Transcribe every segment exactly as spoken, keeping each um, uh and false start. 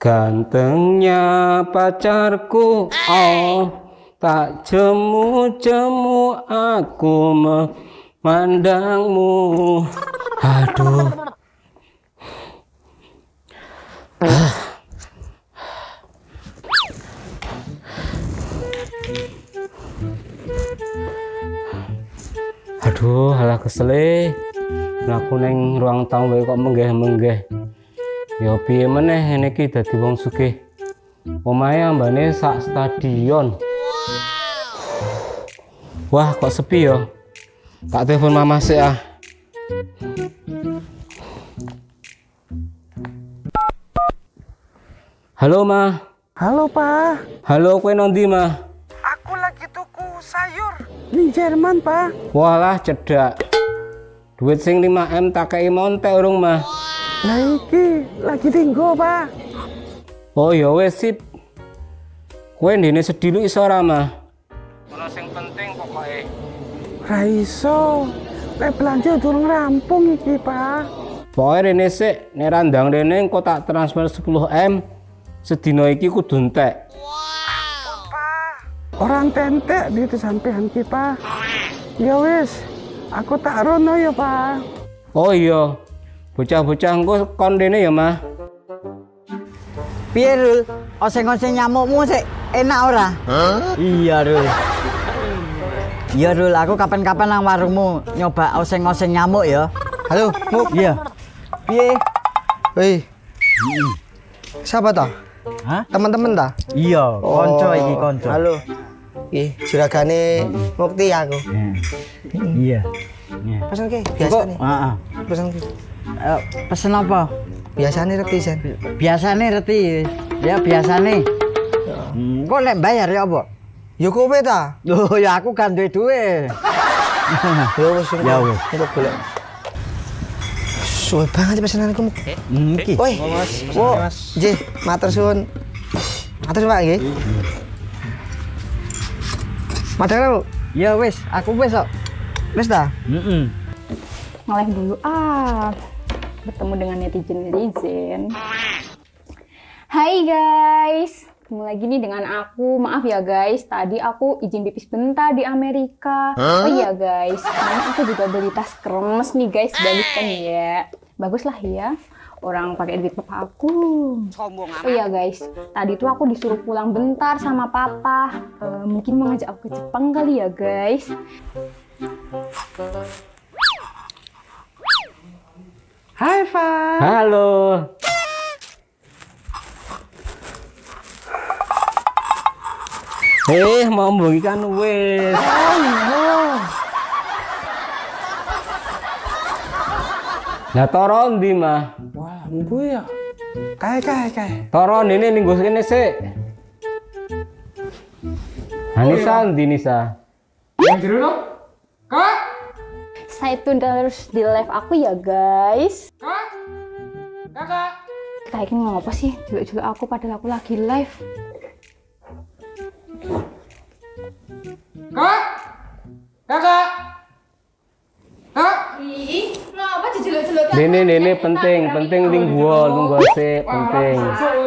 Gantengnya pacarku, oh tak jemu-jemu aku memandangmu. Aduh. Ah. Aduh, halah kesele. Aku neng ruang tamu kok menggeh-menggeh. Ya piye meneh niki dadi wong sugih. Omahe ambane sak stadion. Wah, kok sepi ya. Tak telepon mama sih ah. Halo, Ma. Halo, Pak. Halo, kowe nondi, Ma? Aku lagi tuku sayur di Jerman, Pak. Walah, cedak. Duit sing lima M tak kei montek urung, Ma. Nah iki lagi tinggo, Pak. Oh ya wes sip. Kowe ndene sedilu iso ora, Ma? Ono sing penting pokoke. Ra iso. Nek belanja durung rampung iki, Pak. Pokoke rene sik, nek randang rene engko tak transfer sepuluh M. Sedina iki kudu entek. Ampun, Pak. Orang tentek duit sampean iki, Pak. Ya wis, aku tak rono ya, Pak. Oh iya. Bocah-bocah engko kon rene ya, Mah. Piye, Rul? Oseng-oseng nyamukmu sik enak ora? Huh? Iya, Rul. Iya, Rul, aku kapan-kapan nang warungmu nyoba oseng-oseng nyamuk ya. Halo, Muk. Iya. Piye? Woi. Siapa toh? Hah? Teman-teman ta? Iya, konco iki konco. Halo. Ih, juragane Mukti aku. Iya. Iya. Pesan ke, biasa nih. Heeh. Pesan ke. Uh, pesen apa? Biasanya reti sen. Biasanya reti. Ya biasanya. Hmm, kok lek bayar ya apa? Yo kowe ta? Loh ya aku kan duwe duwe. Yo wis. Ya wis. Untuk golek. Suwe banget pesananku. Hmm, iki. Woi. Wo, nggih, matur suwun. Matur Pak nggih. Madang, Bu. Ya wis, aku wis kok. Wis ta? Heeh. Nge-live dulu ah. Bertemu dengan netizen-netizen. Hai guys, ketemu lagi nih dengan aku. Maaf ya guys, tadi aku izin pipis bentar di Amerika. Huh? Oh iya guys, karena aku juga beli tas kremes nih guys, bagus kan ya? Bagus lah ya, orang pakai duit papa aku. Sombong amat. Oh iya guys, tadi tuh aku disuruh pulang bentar sama papa. Uh, mungkin mau ngajak aku ke Jepang kali ya guys. Hai, Pak. Halo. Eh, mau membagikan wes. Oh, Lah toro ndi, Mah? wah, mbu ya. Kae kae kae. Toro ini ning nggo kene sik. Anissa ndi Nisa? Yang jero dong? Kak? Saya tune terus di live aku ya guys. Kak? Kakak? Kayak gini ngapa sih? Juga-juga aku padahal aku lagi live. Kak? Kakak? Kak? Ih, ngapa dijeluk-jeluk? Dene dene penting, penting ning gua, lungguh sik, penting.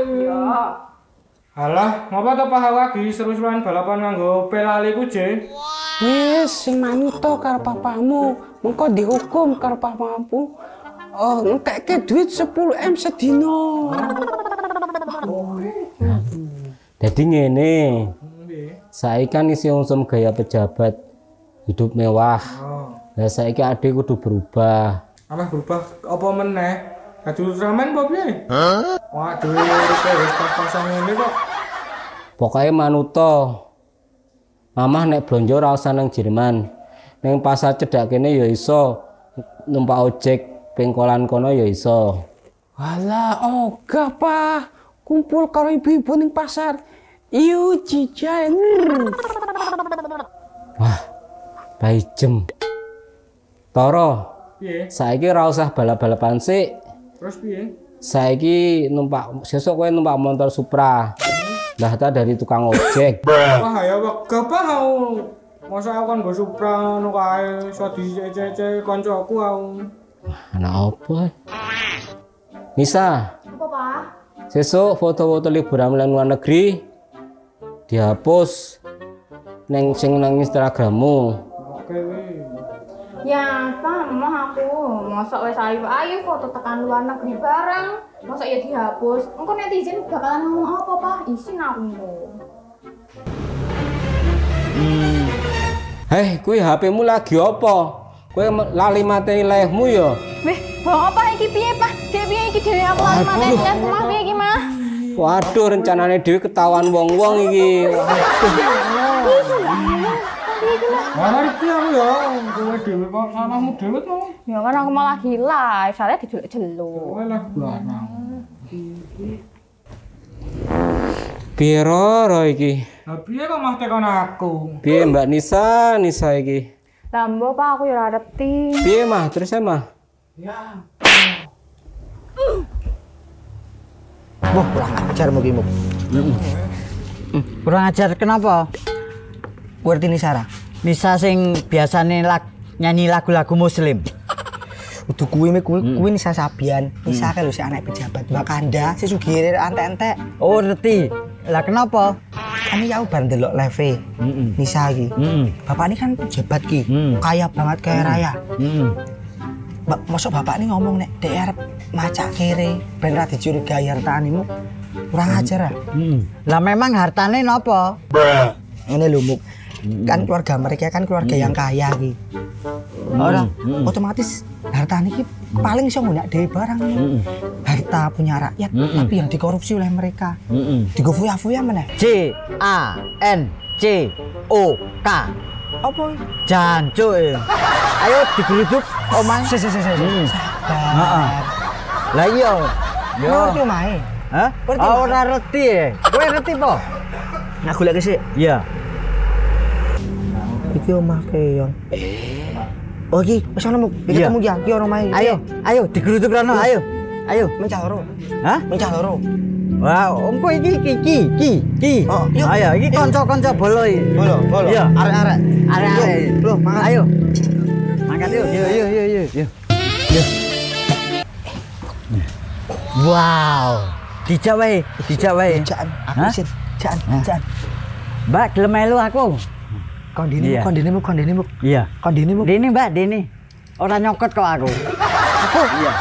Alah, ngapa to Pak lagi seru-seruan balapan nganggo pelali ku, Je? Wis sing manut to karo papamu, mengko dihukum karo papamu. Oh, entekke duit sepuluh M sedina. Jadi ngene. Saiki kan isi unsum gaya pejabat hidup mewah. Lah saiki adik kudu berubah. Alah berubah apa meneh? Dadi Ultraman apa piye? Hah? Waduh, uripe wis pas-pasan ngene kok. Pokoke manuto. Mamah nek blonjo ora usah nang Jerman. Ning pasar cedhak kene ya iso numpak ojek pengkolan kono ya iso. Walah, oga, Pak. Kumpul karo ibu-ibu ning pasar. Iu cijan. Wah, baijem. Toro. Piye? Saiki ora usah balap-balapan sik. Terus piye? Saiki numpak sesuk kowe numpak motor Supra. Lah ta dari tukang ojek. Wah, ya wegah Pak aku. Masa aku kan go Supra ngono kae iso dicece kancaku aku. Anak apa? Nisa. Apa, Pak? Sesuk foto-foto liburan menyang luar negeri dihapus neng sing nang Instagrammu. Oke weh. Ya, Pak, mah aku mosok wis ayu-ayu foto tekan luar negeri bareng. Mosok ya dihapus. Engko netizen bakalan ngomong apa, Pak? Isin aku. Hmm. Hei, kuwi H P-mu lagi apa? Kowe lali mateni live-mu ya? Weh, bohong apa iki piye, Pak? Dek piye iki dhewe aku lali mateni live mah piye iki, Mah? Waduh, rencanane dhewe ketahuan wong-wong iki. Waduh. Mana iki aku ya, kowe dhewe kok salahmu dhewe to. Ya kan aku malah gila, soalnya dijeluk-jeluk. Kowe lah barang. Piye ro iki? Lah piye kok mah tekan aku? Piye Mbak Nisa, Nisa iki? Lah mbok Pak aku ya ora ngerti. Piye mah, terus ya mah? Ya. Wah, kurang ajar mugi-mugi. Kurang ajar kenapa? Ngerti nih Sarah. Nisa sing biasane lag, nyanyi lagu-lagu muslim. Udah kuwi me kuwi kuwi Nisa Sabian. Nisa kan lho si anak pejabat Wakanda, si sugire entek-entek. Oh, ngerti. Lah kenapa? Kan ya bar ndelok live Nisa iki. Bapak ini kan pejabat ki, kaya banget kaya raya. Mbak, masuk bapak ini ngomong nek D R macak kere, ben ra dicurigai hartanimu. Kurang ajar ah. Lah memang hartane napa? Ngene lho, Muk. Kan keluarga mereka kan keluarga yang kaya ki. Ora, otomatis hartane ki paling iso ngunak dhewe barang. Harta punya rakyat tapi yang dikorupsi oleh mereka. Digo fuya-fuya meneh. J A N C O K. Apa? Jancuk. Ayo digeruduk omah. Se se se se. Heeh. Lah iya. Yo. Ngerti omahe? Hah? Ngerti, Oh, Mas? ora ngerti ya. Kowe ngerti po? Nah, golek sik. Iya. Iki omah keyon. Oh iki, wis ana Muk. Iki Iya. ketemu ki, iki ono omahe. Ayo, ayo digeruduk rono, ayo. Ayo. mencah loro. Hah? Mencah loro. Wah, omku iki iki iki iki. iki. Oh, yuk. Ayo, iki kanca-kanca bolo iki. Bolo, bolo. Iya. Arek-arek. Arek-arek. Loh, mangkat. Ayo. Mangkat yuk. Yuk, yuk, yuk, yuk, yuk. Yuk. Wow. Dijak wae, dijak wae. Jaan, aku Hah? isin. Jaan, Hah? jaan. Mbak, gelem melu aku. Kondine Iya. Muk, kondine Muk, kondine Muk. Iya. Kondine Muk. Dini, Mbak, Dini. Ora nyokot kok aku. Aku? Iya.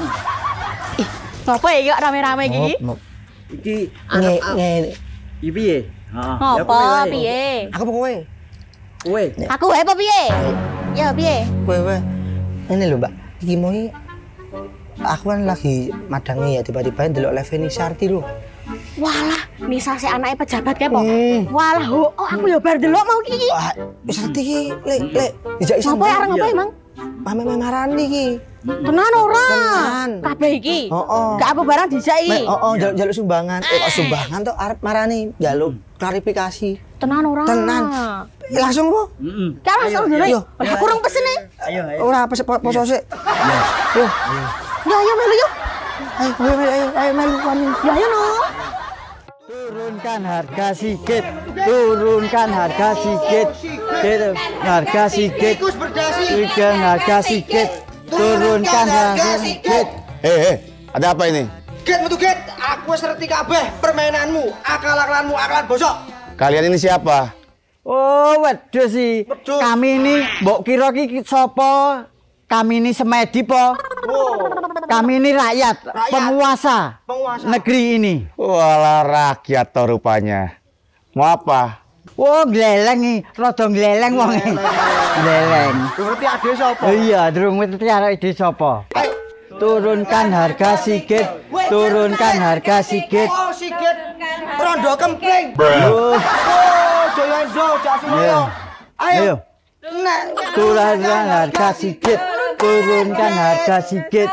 Ngapa ya kok rame-rame iki? Muk. Iki Nge nge iki piye? Heeh. Ngapa piye? aku apa kowe? Kowe. Aku wae apa piye? Ya piye? Kowe kowe. Ini lho, Mbak. Iki mau iki aku kan lagi madangi ya tiba-tiba ndelok live Nisa Arti lho. Walah, Nisa si anake pejabat kae po. Hmm. Walah, oh, oh aku ya bar delok mau iki. Wah, wis Arti iki lek lek dijak isan. Ngapa ya areng apa emang? Mame marani iki. Tenan ora? Tenan. Kabeh iki. Heeh. Gak apa barang dijak iki. Mek, oh, jaluk-jaluk sumbangan. Eh, kok sumbangan tuh arep marani jaluk klarifikasi. Tenan ora? Tenan. Eh, langsung po? Heeh. Kan langsung dulu. Ayo. Lah kurang pesen nih. Ayo, ayo. Ora apa po- poso sik. Yo. Ya ya melu yuk. Ayo, ayo, ayo, ayo melu kami. Ya ya no. Turunkan harga sikit. Turunkan harga sikit. Gitu. Harga sikit. Turunkan harga sikit. Turunkan harga sikit. Hei, hei, ada apa ini? Get metu get. Aku wis ngerti kabeh permainanmu, akal-akalanmu, akalan bosok. Kalian ini siapa? Oh, waduh sih. Wedhus. Kami ini mbok kira ki sapa? Kami ini semedi po. Wow. Kami ini rakyat, Rakyat. penguasa, Penguasa. negeri ini. Walah rakyat toh rupanya. Mau apa? Oh, gleleng nih, rada gleleng wong. Gleleng. Ngerti ade sapa? Iya, durung ngerti arek iki sapa. Turunkan harga sikit, turunkan harga sikit. Oh, sikit. Rondo kempling. Oh, Oh, Joyondo, Jak iya. Sumoyo. Ayo. Ayo, Nek. turunkan harga sikit, turunkan harga sikit.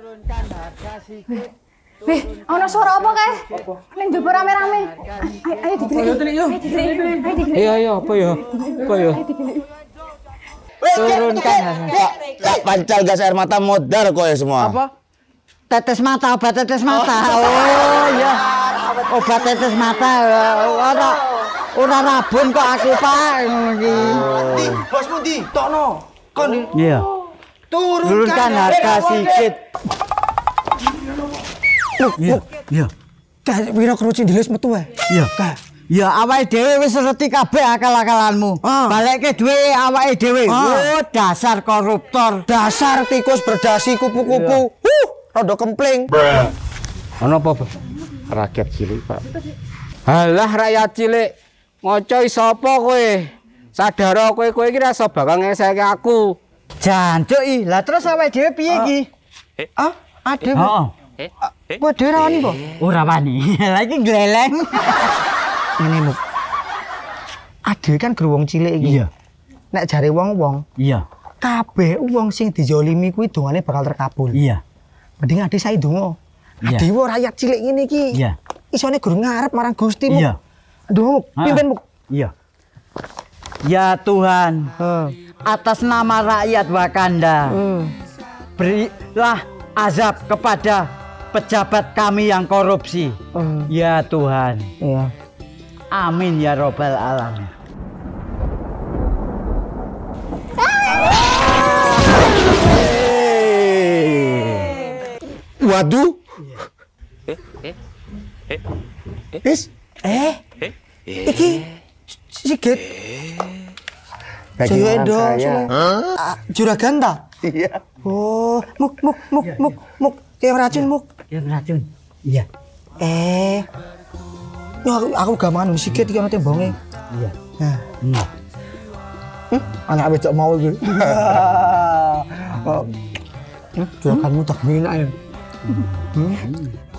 Weh, ana suara apa kae? Ning njaba rame-rame. Ayo ayo digelik. Ayo digelik. Ayo digelik. Iya, iya, apa ya? Apa ya? Turunkan harga. Tak pancal gas air mata modar kok ya semua. Apa? Tetes mata, obat tetes mata. Oh iya. Obat tetes mata. Ora ora rabun kok aku, Pak. Ngono iki. Di, bosmu di, tokno. Kon di. Iya. Turunkan, Turunkan harga sikit. Iya, iya. Kayak pira kerucing dilis metu wae. Iya. Ya awake dhewe wis ngerti kabeh akal-akalanmu. Ah. Balekke duwe awake dhewe. Ah. Oh, dasar koruptor. Dasar tikus berdasi kupu-kupu. Huh, rada kempling. Ono apa, Pak? Rakyat cilik, Pak. Halah rakyat cilik. Ngocoy sapa kowe? Sadar kowe kowe iki ra iso bakal ngeseke aku. Jancuk i. Lah terus awake dhewe piye iki? Ah, ade. Heeh. Kowe dhewe rawani, Mbok? Ora wani. Lah iki gleleng. Ngene, Muk. Ade kan gruwong cilik iki. Iya. Nek jare wong-wong, Iya. kabeh wong sing dijolimi kuwi dongane bakal terkabul. Iya. Mending ade sae donga. Iya. Ade wo rakyat cilik ngene iki. Iya. Isone guru ngarep marang Gusti, Muk. Iya. Aduh, Muk, Ah. pimpin, Muk. Iya. Ya Tuhan, atas nama rakyat Wakanda, berilah azab kepada pejabat kami yang korupsi. Hmm. Ya Tuhan. Iya. Amin ya robbal alamin. Waduh. Is, eh, iki sikit. Jayo Endo, ah, juragan ta? Iya. Oh, muk, muk, muk, muk, muk, kayak racun muk. Ya racun. Iya. Eh, yo aku, aku gamangan sikit iki ana tembonge. Iya. Nah, Iya. hmm, anak wedok mau iki. Oh, hmm, juraganmu tak enak ya. Hmm.